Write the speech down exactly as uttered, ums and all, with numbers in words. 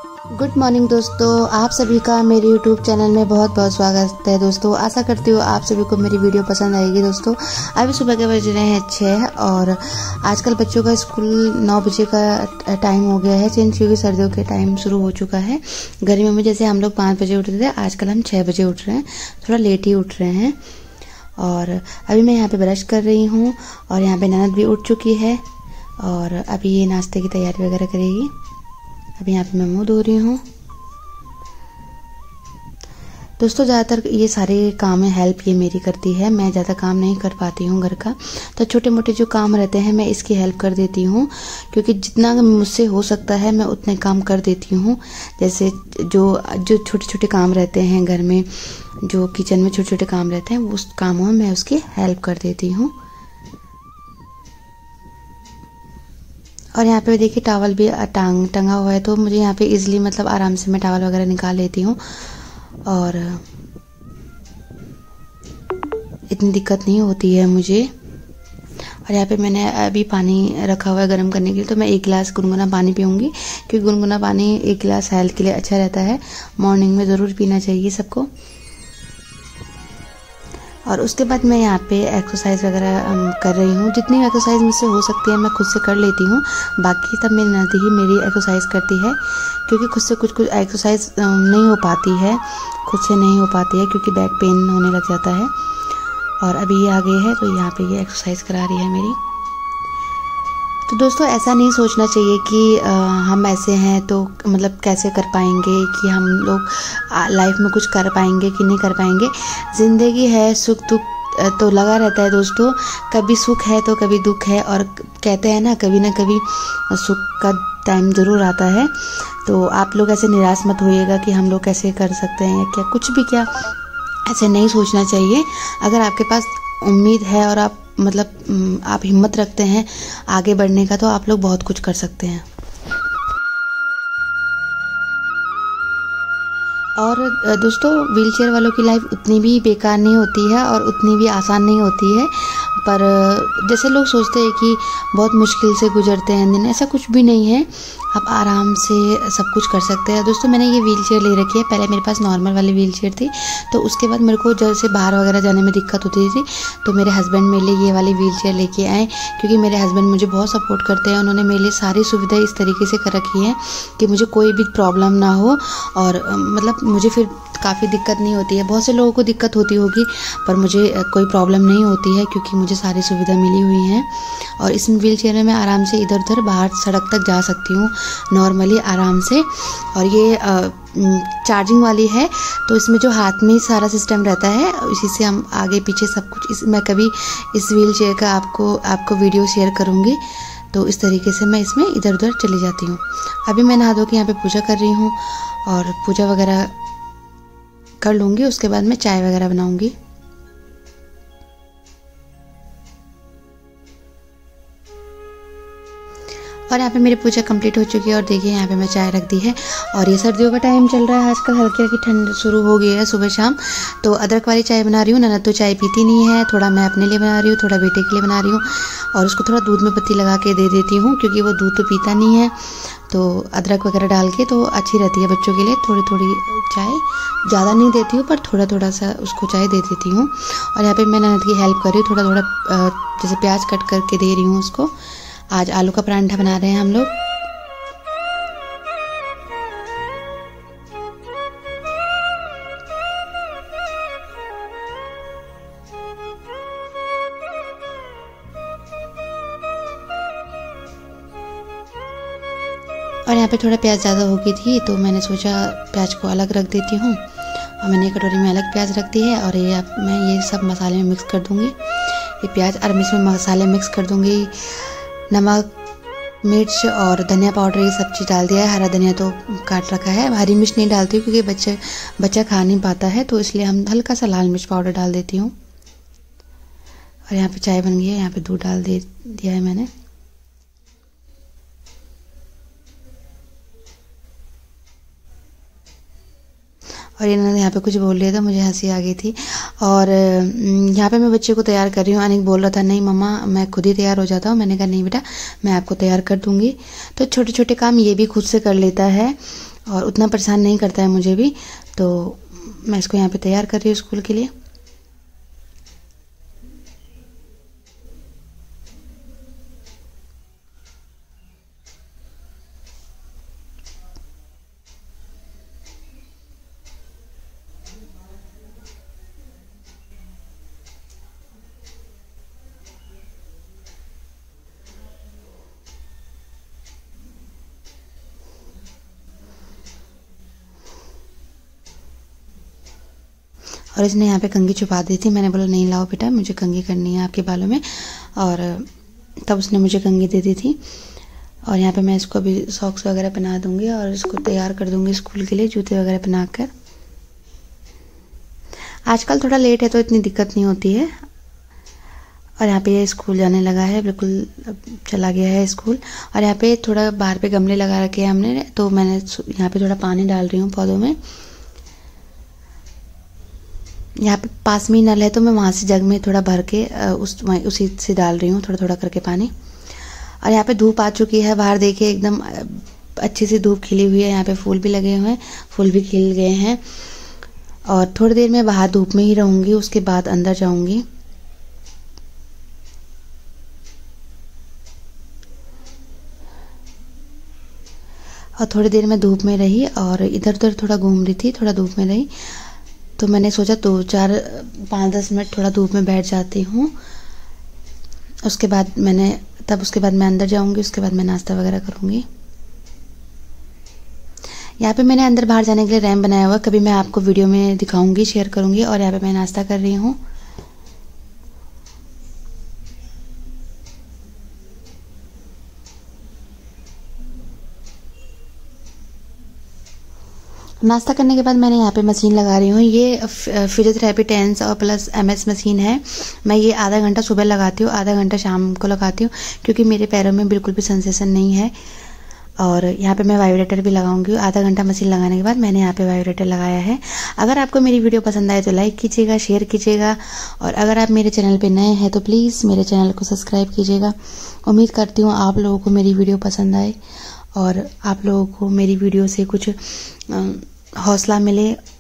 Good morning दोस्तों, आप सभी का मेरे यूट्यूब चैनल में बहुत बहुत स्वागत है। दोस्तों आशा करती हूँ आप सभी को मेरी वीडियो पसंद आएगी। दोस्तों अभी सुबह के बज रहे हैं छः और आजकल बच्चों का स्कूल नौ बजे का टाइम हो गया है चेंज, क्योंकि सर्दियों के टाइम शुरू हो चुका है। गर्मियों में जैसे हम लोग पाँच बजे उठते थे, आजकल हम छः बजे उठ रहे हैं, थोड़ा लेट ही उठ रहे हैं। और अभी मैं यहाँ पे ब्रश कर रही हूँ और यहाँ पे ननद भी उठ चुकी है और अभी ये नाश्ते की तैयारी वगैरह करेगी। अभी यहाँ पे मैं मुँह धो रही हूँ। दोस्तों ज़्यादातर ये सारे काम में हेल्प ये मेरी करती है, मैं ज़्यादा काम नहीं कर पाती हूँ घर का, तो छोटे मोटे जो काम रहते हैं मैं इसकी हेल्प कर देती हूँ, क्योंकि जितना मुझसे हो सकता है मैं उतने काम कर देती हूँ। जैसे जो जो छोटे छोटे काम रहते हैं घर में, जो किचन में छोटे छोटे काम रहते हैं, उस कामों में मैं उसकी हेल्प कर देती हूँ। और यहाँ पे देखिए टॉवल भी टांग टंगा हुआ है, तो मुझे यहाँ पे इजीली मतलब आराम से मैं टॉवल वगैरह निकाल लेती हूँ और इतनी दिक्कत नहीं होती है मुझे। और यहाँ पे मैंने अभी पानी रखा हुआ है गर्म करने के लिए, तो मैं एक गिलास गुनगुना पानी पीऊँगी, क्योंकि गुनगुना पानी एक गिलास हेल्थ के लिए अच्छा रहता है, मॉर्निंग में ज़रूर पीना चाहिए सबको। और उसके बाद मैं यहाँ पे एक्सरसाइज वगैरह कर रही हूँ। जितनी एक्सरसाइज मुझसे हो सकती है मैं खुद से कर लेती हूँ, बाकी सब मेरी ननद ही मेरी एक्सरसाइज करती है, क्योंकि खुद से कुछ कुछ एक्सरसाइज नहीं हो पाती है, खुद से नहीं हो पाती है क्योंकि बैक पेन होने लग जाता है। और अभी ये आ गई है तो यहाँ पे ये एक्सरसाइज करा रही है मेरी। तो दोस्तों ऐसा नहीं सोचना चाहिए कि आ, हम ऐसे हैं तो मतलब कैसे कर पाएंगे, कि हम लोग लाइफ में कुछ कर पाएंगे कि नहीं कर पाएंगे। ज़िंदगी है, सुख दुख तो लगा रहता है दोस्तों, कभी सुख है तो कभी दुख है, और कहते हैं ना कभी ना कभी सुख का टाइम ज़रूर आता है। तो आप लोग ऐसे निराश मत होइएगा कि हम लोग कैसे कर सकते हैं या क्या, कुछ भी क्या, ऐसे नहीं सोचना चाहिए। अगर आपके पास उम्मीद है और आप मतलब आप हिम्मत रखते हैं आगे बढ़ने का, तो आप लोग बहुत कुछ कर सकते हैं। और दोस्तों व्हील चेयर वालों की लाइफ उतनी भी बेकार नहीं होती है और उतनी भी आसान नहीं होती है, पर जैसे लोग सोचते हैं कि बहुत मुश्किल से गुजरते हैं दिन, ऐसा कुछ भी नहीं है। आप आराम से सब कुछ कर सकते हैं। दोस्तों मैंने ये व्हील चेयर ले रखी है, पहले मेरे पास नॉर्मल वाली व्हील चेयर थी, तो उसके बाद मेरे को जैसे बाहर वगैरह जाने में दिक्कत होती थी, तो मेरे हस्बैंड मेरे लिए ये वाली व्हील चेयर लेके आए, क्योंकि मेरे हस्बैंड मुझे बहुत सपोर्ट करते हैं। उन्होंने मेरे लिए सारी सुविधाएं इस तरीके से कर रखी है कि मुझे कोई भी प्रॉब्लम ना हो, और मतलब मुझे फिर काफ़ी दिक्कत नहीं होती है। बहुत से लोगों को दिक्कत होती होगी, पर मुझे कोई प्रॉब्लम नहीं होती है, क्योंकि मुझे सारी सुविधा मिली हुई हैं। और इस व्हील चेयर में मैं आराम से इधर उधर बाहर सड़क तक जा सकती हूँ नॉर्मली आराम से। और ये चार्जिंग वाली है, तो इसमें जो हाथ में ही सारा सिस्टम रहता है, इसी से हम आगे पीछे सब कुछ इस मैं कभी इस व्हील चेयर का आपको आपको वीडियो शेयर करूँगी, तो इस तरीके से मैं इसमें इधर उधर चली जाती हूँ। अभी मैं नहा धो के यहाँ पे पूजा कर रही हूँ और पूजा वगैरह कर लूँगी, उसके बाद मैं चाय वगैरह बनाऊँगी। और यहाँ पे मेरी पूजा कंप्लीट हो चुकी है और देखिए यहाँ पे मैं चाय रख दी है। और ये सर्दियों का टाइम चल रहा है, आजकल हल्की हल्की ठंड शुरू हो गई है सुबह शाम, तो अदरक वाली चाय बना रही हूँ। ननद तो चाय पीती नहीं है, थोड़ा मैं अपने लिए बना रही हूँ, थोड़ा बेटे के लिए बना रही हूँ, और उसको थोड़ा दूध में पत्ती लगा के दे देती हूँ, क्योंकि वो दूध तो पीता नहीं है, तो अदरक वगैरह डाल के तो अच्छी रहती है बच्चों के लिए। थोड़ी थोड़ी चाय, ज़्यादा नहीं देती हूँ, पर थोड़ा थोड़ा सा उसको चाय दे देती हूँ। और यहाँ पे मैं ननद की हेल्प कर रही हूँ, थोड़ा थोड़ा जैसे प्याज कट करके दे रही हूँ उसको। आज आलू का परांठा बना रहे हैं हम लोग। और यहाँ पे थोड़ा प्याज ज़्यादा हो गई थी, तो मैंने सोचा प्याज को अलग रख देती हूँ, और मैंने कटोरी में अलग प्याज रख दी है। और ये आप मैं ये सब मसाले में मिक्स कर दूँगी, ये प्याज और मिर्च में मसाले मिक्स कर दूँगी। नमक, मिर्च और धनिया पाउडर ये सब चीज़ डाल दिया है। हरा धनिया तो काट रखा है, हरी मिर्च नहीं डालती हूँ क्योंकि बच्चे बच्चा खा नहीं पाता है, तो इसलिए हम हल्का सा लाल मिर्च पाउडर डाल देती हूँ। और यहाँ पे चाय बन गई है, यहाँ पे दूध डाल दे दिया है मैंने। और इन्होंने यहाँ पे कुछ बोल लिया था, मुझे हंसी आ गई थी। और यहाँ पे मैं बच्चे को तैयार कर रही हूँ। अनिक बोल रहा था नहीं मम्मा मैं खुद ही तैयार हो जाता हूँ। मैंने कहा नहीं बेटा मैं आपको तैयार कर दूँगी। तो छोटे छोटे काम ये भी खुद से कर लेता है। और उतना परेशान नहीं करता है मुझे भी। तो मैं इसको यहाँ पे तैयार कर रही हूँ स्कूल के लिए। और इसने यहाँ पे कंघी छुपा दी थी। मैंने बोला नहीं लाओ बेटा, मुझे कंघी करनी है आपके बालों में, और तब उसने मुझे कंघी दे दी थी। और यहाँ पे मैं इसको अभी सॉक्स वगैरह पहना दूंगी और इसको तैयार कर दूंगी स्कूल के लिए, जूते वगैरह पहनाकर। आजकल थोड़ा लेट है तो इतनी दिक्कत नहीं होती है। और यहाँ पे ये स्कूल जाने लगा है, बिल्कुल चला गया है स्कूल। और यहाँ पे थोड़ा बाहर पे गमले लगा रखे हैं हमने, तो मैंने यहाँ पे थोड़ा पानी डाल रही हूँ पौधों में। यहाँ पे पास में ही नल है तो मैं वहाँ से जग में थोड़ा भर के उस उसी से डाल रही हूँ थोड़ा थोड़ा करके पानी। और यहाँ पे धूप आ चुकी है, बाहर देखिए एकदम अच्छी सी धूप खिली हुई है। यहाँ पे फूल भी लगे हुए हैं, फूल भी खिल गए हैं। और थोड़ी देर में बाहर धूप में ही रहूँगी, उसके बाद अंदर जाऊँगी। और थोड़ी देर में धूप में रही और इधर उधर थोड़ा घूम रही थी, थोड़ा धूप में रही। तो मैंने सोचा दो चार पाँच दस मिनट थोड़ा धूप में बैठ जाती हूँ। उसके बाद मैंने तब उसके बाद मैं अंदर जाऊँगी, उसके बाद मैं नाश्ता वगैरह करूँगी। यहाँ पे मैंने अंदर बाहर जाने के लिए रैंप बनाया हुआ, कभी मैं आपको वीडियो में दिखाऊंगी, शेयर करूँगी। और यहाँ पे मैं नाश्ता कर रही हूँ। नाश्ता करने के बाद मैंने यहाँ पे मशीन लगा रही हूँ। ये फिजियोथेरेपी टेंस और प्लस एमएस मशीन है। मैं ये आधा घंटा सुबह लगाती हूँ, आधा घंटा शाम को लगाती हूँ, क्योंकि मेरे पैरों में बिल्कुल भी सेंसेशन नहीं है। और यहाँ पे मैं वाइब्रेटर भी लगाऊंगी। आधा घंटा मशीन लगाने के बाद मैंने यहाँ पे वाइब्रेटर लगाया है। अगर आपको मेरी वीडियो पसंद आए तो लाइक कीजिएगा, शेयर कीजिएगा। और अगर आप मेरे चैनल पर नए हैं तो प्लीज़ मेरे चैनल को सब्सक्राइब कीजिएगा। उम्मीद करती हूँ आप लोगों को मेरी वीडियो पसंद आए और आप लोगों को मेरी वीडियो से कुछ हौसला मिले